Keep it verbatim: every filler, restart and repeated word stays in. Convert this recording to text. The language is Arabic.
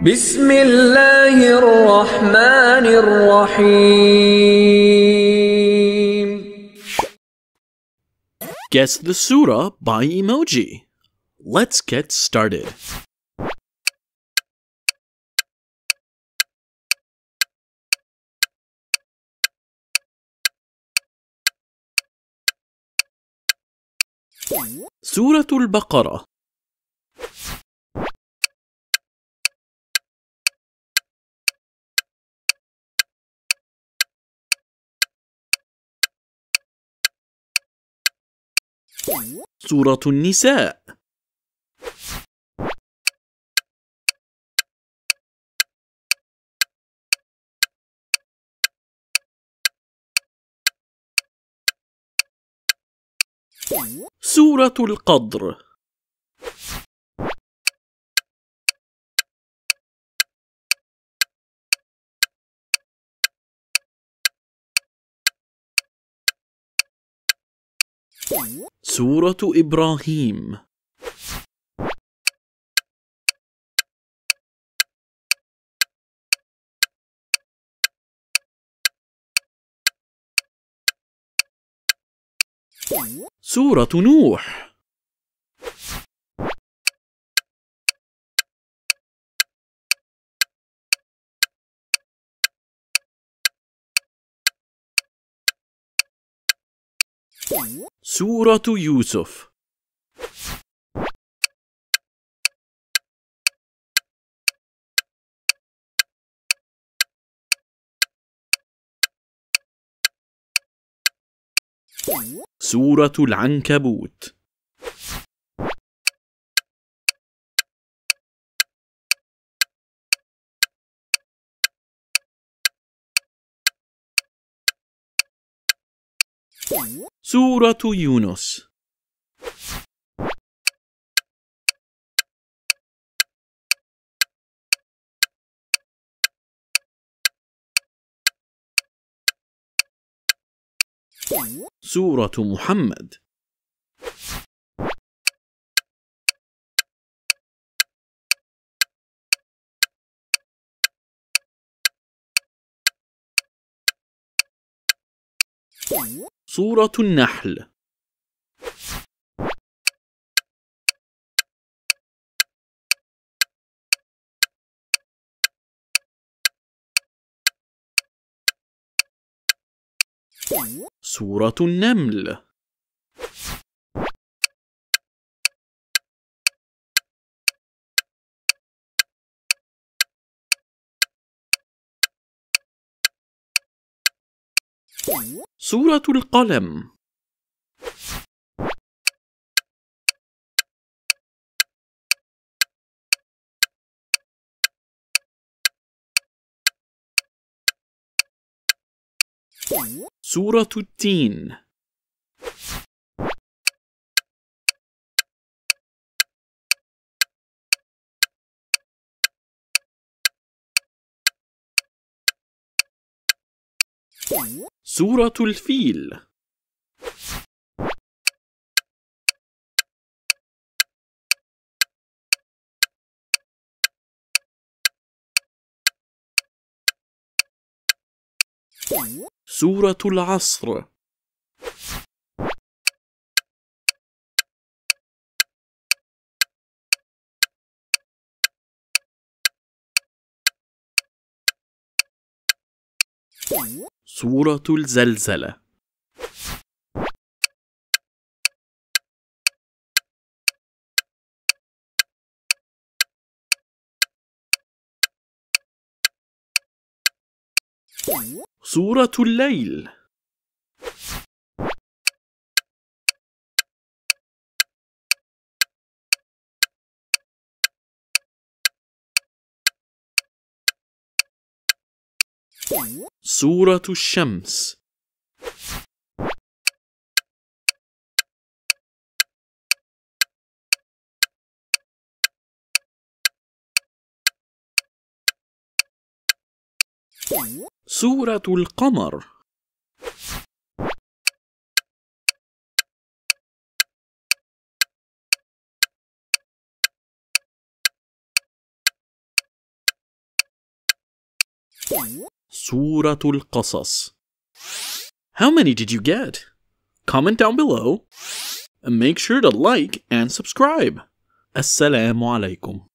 بسم الله الرحمن الرحيم. Guess the surah by emoji. Let's get started. سورة البقرة. سورة النساء. سورة القدر. سورة إبراهيم. سورة نوح. سورة يوسف. سورة العنكبوت. سورة يونس. سورة محمد. سورة النحل. سورة النمل. سورة القلم. سورة التين. سورة الفيل. سورة العصر. سورة الزلزلة. سورة الليل. سورة الشمس. سورة القمر. Surah Al-Qasas. How many did you get? Comment down below and make sure to like and subscribe. Assalamu alaykum.